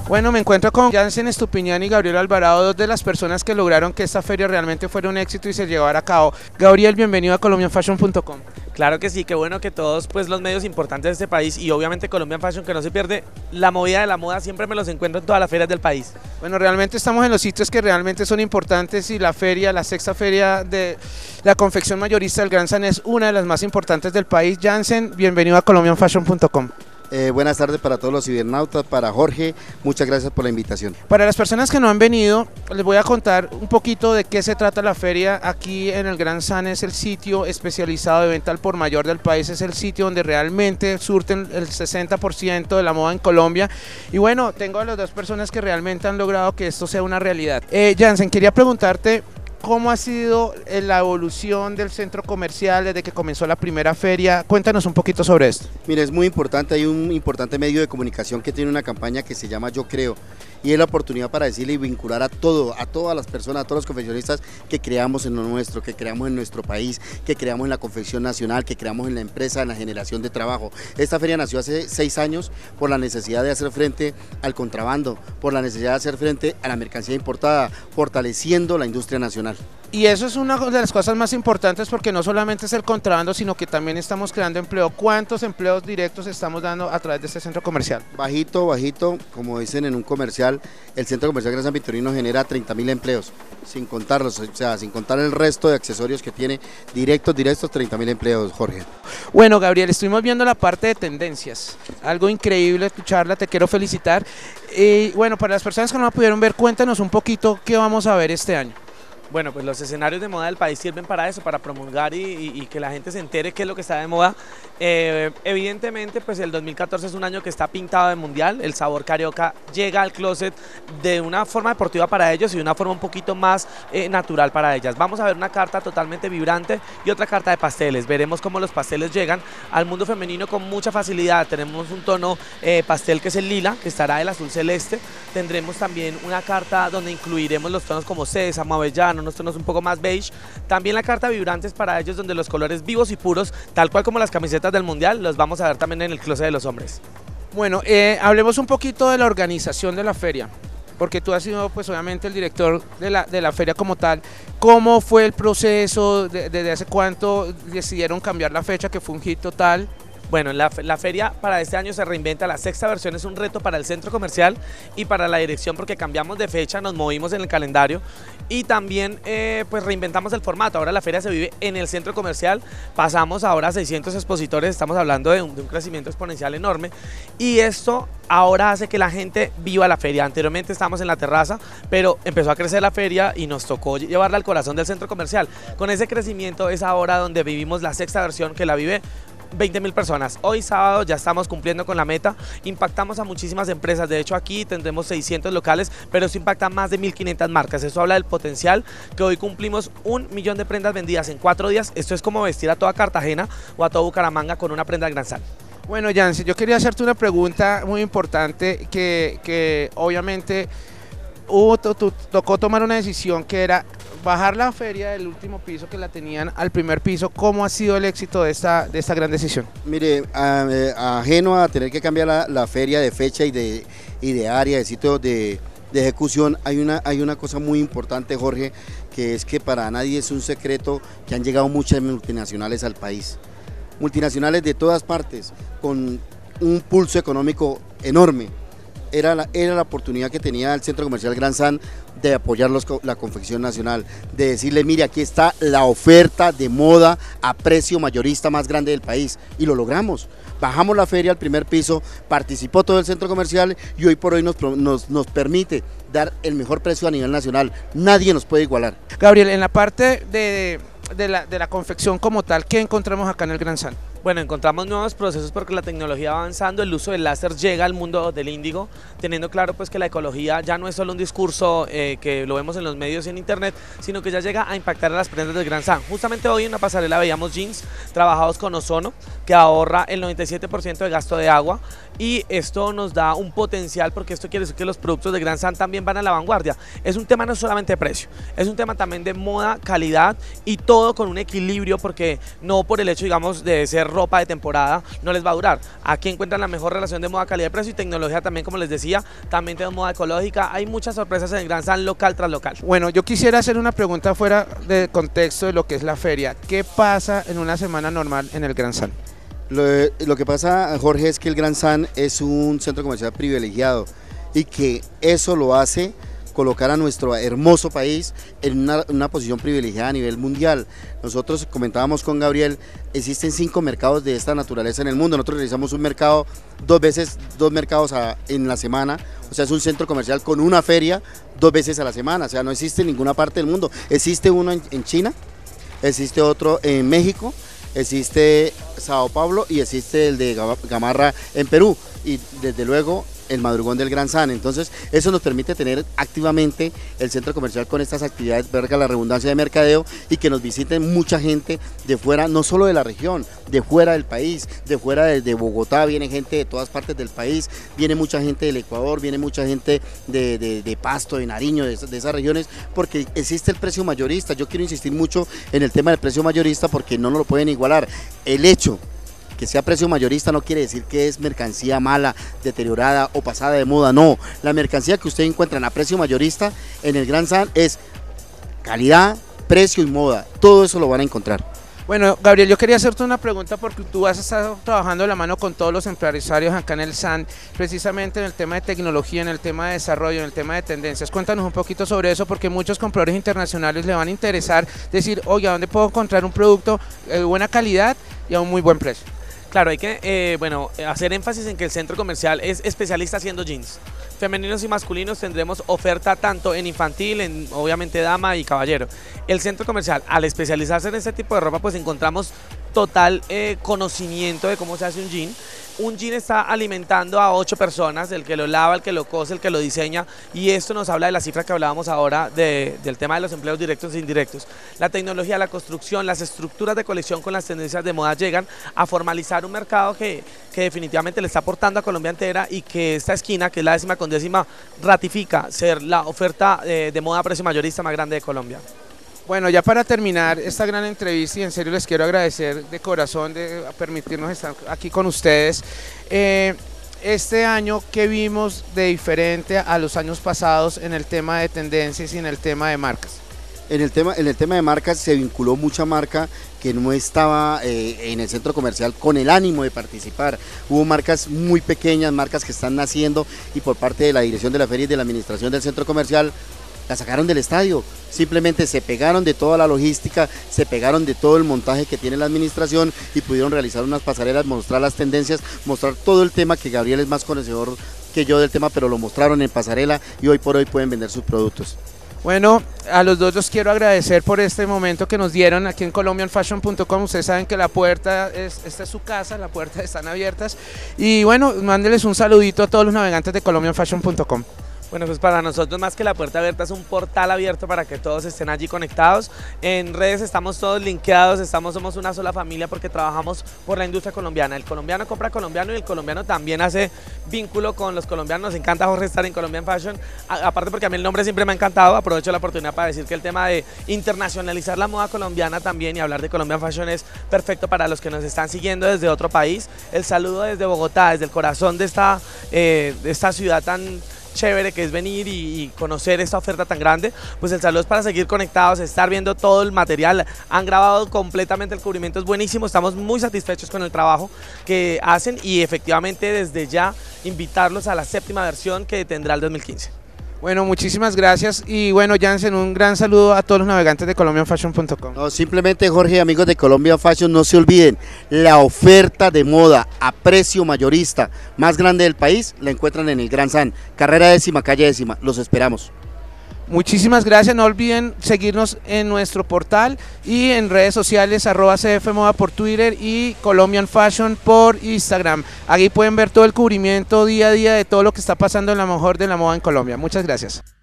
Bueno, me encuentro con Jansen Estupiñán y Gabriel Alvarado, dos de las personas que lograron que esta feria realmente fuera un éxito y se llevara a cabo. Gabriel, bienvenido a colombianfashion.com. Claro que sí, qué bueno que todos pues los medios importantes de este país y obviamente Colombian Fashion, que no se pierde la movida de la moda, siempre me los encuentro en todas las ferias del país. Bueno, realmente estamos en los sitios que realmente son importantes y la feria, la sexta feria de la confección mayorista del Gran San es una de las más importantes del país. Jansen, bienvenido a colombianfashion.com. Buenas tardes para todos los cibernautas, para Jorge, muchas gracias por la invitación. Para las personas que no han venido, les voy a contar un poquito de qué se trata la feria. Aquí en el Gran San es el sitio especializado de venta al por mayor del país, es el sitio donde realmente surten el 60% de la moda en Colombia. Y bueno, tengo a las dos personas que realmente han logrado que esto sea una realidad. Jansen, quería preguntarte, ¿cómo ha sido la evolución del centro comercial desde que comenzó la primera feria? Cuéntanos un poquito sobre esto. Mire, es muy importante, hay un importante medio de comunicación que tiene una campaña que se llama Yo Creo, y es la oportunidad para decirle y vincular a todas las personas, a todos los confeccionistas que creamos en lo nuestro, que creamos en nuestro país, que creamos en la confección nacional, que creamos en la empresa, en la generación de trabajo. Esta feria nació hace 6 años por la necesidad de hacer frente al contrabando, por la necesidad de hacer frente a la mercancía importada, fortaleciendo la industria nacional. Y eso es una de las cosas más importantes porque no solamente es el contrabando, sino que también estamos creando empleo. ¿Cuántos empleos directos estamos dando a través de este centro comercial? Bajito, como dicen en un comercial, el centro comercial Gran San Victorino genera 30.000 empleos, sin contarlos, o sea, sin contar el resto de accesorios que tiene, directos, 30.000 empleos, Jorge. Bueno, Gabriel, estuvimos viendo la parte de tendencias, algo increíble escucharla, te quiero felicitar. Y bueno, para las personas que no la pudieron ver, cuéntanos un poquito qué vamos a ver este año. Bueno, pues los escenarios de moda del país sirven para eso, para promulgar y que la gente se entere qué es lo que está de moda. Evidentemente, pues el 2014 es un año que está pintado de mundial, el sabor carioca llega al closet de una forma deportiva para ellos y de una forma un poquito más natural para ellas. Vamos a ver una carta totalmente vibrante y otra carta de pasteles. Veremos cómo los pasteles llegan al mundo femenino con mucha facilidad. Tenemos un tono pastel que es el lila, que estará el azul celeste. Tendremos también una carta donde incluiremos los tonos como sésamo, avellano, unos tonos un poco más beige. También la carta vibrantes para ellos, donde los colores vivos y puros, tal cual como las camisetas del mundial, los vamos a ver también en el closet de los hombres. Bueno, hablemos un poquito de la organización de la feria, porque tú has sido pues obviamente el director de la feria como tal. ¿Cómo fue el proceso? ¿Desde hace cuánto decidieron cambiar la fecha, que fue un hit total? Bueno, la feria para este año se reinventa, la sexta versión es un reto para el centro comercial y para la dirección porque cambiamos de fecha, nos movimos en el calendario y también pues reinventamos el formato. Ahora la feria se vive en el centro comercial, pasamos ahora a 600 expositores, estamos hablando de un crecimiento exponencial enorme y esto ahora hace que la gente viva la feria. Anteriormente estábamos en la terraza, pero empezó a crecer la feria y nos tocó llevarla al corazón del centro comercial. Con ese crecimiento es ahora donde vivimos la sexta versión, que la vive 20.000 personas. Hoy sábado ya estamos cumpliendo con la meta, impactamos a muchísimas empresas, de hecho aquí tendremos 600 locales, pero eso impacta a más de 1.500 marcas, eso habla del potencial que hoy cumplimos 1 millón de prendas vendidas en 4 días, esto es como vestir a toda Cartagena o a todo Bucaramanga con una prenda del Gran San. Bueno, Jansen, yo quería hacerte una pregunta muy importante que obviamente tocó tomar una decisión que era bajar la feria del último piso que la tenían al primer piso. ¿Cómo ha sido el éxito de esta gran decisión? Mire, ajeno a tener que cambiar la feria de fecha y de área, de sitio de ejecución, hay una cosa muy importante, Jorge, que es que para nadie es un secreto que han llegado muchas multinacionales al país. Multinacionales de todas partes, con un pulso económico enorme. Era la oportunidad que tenía el Centro Comercial Gran San de apoyar la confección nacional, de decirle, mire, aquí está la oferta de moda a precio mayorista más grande del país, y lo logramos. Bajamos la feria al primer piso, participó todo el centro comercial y hoy por hoy nos permite dar el mejor precio a nivel nacional. Nadie nos puede igualar. Gabriel, en la parte de la confección como tal, ¿qué encontramos acá en el Gran San? Bueno, encontramos nuevos procesos porque la tecnología va avanzando, el uso del láser llega al mundo del índigo, teniendo claro pues que la ecología ya no es solo un discurso que lo vemos en los medios y en internet, sino que ya llega a impactar a las prendas del Gran San. Justamente hoy en una pasarela veíamos jeans trabajados con ozono que ahorra el 97% de gasto de agua, y esto nos da un potencial, porque esto quiere decir que los productos de Gran San también van a la vanguardia. Es un tema no solamente de precio, es un tema también de moda, calidad, y todo con un equilibrio, porque no por el hecho, digamos, de ser ropa de temporada no les va a durar. Aquí encuentran la mejor relación de moda, calidad, precio y tecnología también, como les decía. También tenemos moda ecológica. Hay muchas sorpresas en el Gran San, local tras local. Bueno, yo quisiera hacer una pregunta fuera de contexto de lo que es la feria. ¿Qué pasa en una semana normal en el Gran San? Lo que pasa, Jorge, es que el Gran San es un centro comercial privilegiado y que eso lo hace colocar a nuestro hermoso país en una posición privilegiada a nivel mundial. Nosotros comentábamos con Gabriel, existen 5 mercados de esta naturaleza en el mundo. Nosotros realizamos un mercado dos mercados en la semana, o sea, es un centro comercial con una feria 2 veces a la semana, o sea, no existe en ninguna parte del mundo. Existe uno en China, existe otro en México, existe Sao Paulo y existe el de Gamarra en Perú, y desde luego el madrugón del Gran San. Entonces eso nos permite tener activamente el centro comercial con estas actividades, verga la redundancia, de mercadeo, y que nos visiten mucha gente de fuera, no solo de la región, de fuera del país, de fuera de Bogotá, viene gente de todas partes del país, viene mucha gente del Ecuador, viene mucha gente de Pasto, de Nariño, de esas regiones, porque existe el precio mayorista. Yo quiero insistir mucho en el tema del precio mayorista porque no nos lo pueden igualar. El hecho que sea precio mayorista no quiere decir que es mercancía mala, deteriorada o pasada de moda, no. La mercancía que ustedes encuentran a precio mayorista en el Gran San es calidad, precio y moda, todo eso lo van a encontrar. Bueno, Gabriel, yo quería hacerte una pregunta porque tú has estado trabajando de la mano con todos los empresarios acá en el SAN, precisamente en el tema de tecnología, en el tema de desarrollo, en el tema de tendencias. Cuéntanos un poquito sobre eso, porque muchos compradores internacionales le van a interesar decir, oye, ¿dónde puedo encontrar un producto de buena calidad y a un muy buen precio? Claro, hay que hacer énfasis en que el centro comercial es especialista haciendo jeans. Femeninos y masculinos tendremos oferta tanto en infantil, en obviamente dama y caballero. El centro comercial, al especializarse en este tipo de ropa, pues encontramos total conocimiento de cómo se hace un jean. Un jean está alimentando a 8 personas, el que lo lava, el que lo cose, el que lo diseña, y esto nos habla de la cifra que hablábamos ahora del tema de los empleos directos e indirectos. La tecnología, la construcción, las estructuras de colección con las tendencias de moda llegan a formalizar un mercado que definitivamente le está aportando a Colombia entera, y que esta esquina, que es la 10ª, ratifica ser la oferta de moda a precio mayorista más grande de Colombia. Bueno, ya para terminar esta gran entrevista, y en serio les quiero agradecer de corazón de permitirnos estar aquí con ustedes. Este año, ¿qué vimos de diferente a los años pasados en el tema de tendencias y en el tema de marcas? En el tema de marcas se vinculó mucha marca que no estaba en el centro comercial con el ánimo de participar. Hubo marcas muy pequeñas, marcas que están naciendo, y por parte de la dirección de la feria y de la administración del centro comercial la sacaron del estadio, simplemente se pegaron de toda la logística, se pegaron de todo el montaje que tiene la administración y pudieron realizar unas pasarelas, mostrar las tendencias, mostrar todo el tema, que Gabriel es más conocedor que yo del tema, pero lo mostraron en pasarela y hoy por hoy pueden vender sus productos. Bueno, a los dos los quiero agradecer por este momento que nos dieron aquí en colombianfashion.com. Ustedes saben que la puerta esta es su casa, las puertas están abiertas, y bueno, mándeles un saludito a todos los navegantes de colombianfashion.com. Bueno, pues para nosotros, más que la puerta abierta, es un portal abierto para que todos estén allí conectados. En redes estamos todos linkeados, somos una sola familia, porque trabajamos por la industria colombiana. El colombiano compra colombiano y el colombiano también hace vínculo con los colombianos. Nos encanta, Jorge, estar en Colombian Fashion, aparte porque a mí el nombre siempre me ha encantado. Aprovecho la oportunidad para decir que el tema de internacionalizar la moda colombiana también y hablar de Colombian Fashion es perfecto para los que nos están siguiendo desde otro país. El saludo desde Bogotá, desde el corazón de esta ciudad tan chévere que es venir y conocer esta oferta tan grande. Pues el saludo es para seguir conectados, estar viendo todo el material. Han grabado completamente, el cubrimiento es buenísimo, estamos muy satisfechos con el trabajo que hacen, y efectivamente desde ya invitarlos a la 7ª versión que tendrá el 2015. Bueno, muchísimas gracias, y bueno, Jansen, un gran saludo a todos los navegantes de colombianfashion.com. No, simplemente, Jorge, amigos de Colombian Fashion, no se olviden, la oferta de moda a precio mayorista más grande del país la encuentran en el Gran San, carrera 10ª, calle 10ª, los esperamos. Muchísimas gracias, no olviden seguirnos en nuestro portal y en redes sociales, @cfmoda por Twitter y Colombian Fashion por Instagram. Aquí pueden ver todo el cubrimiento día a día de todo lo que está pasando en la mejor de la moda en Colombia. Muchas gracias.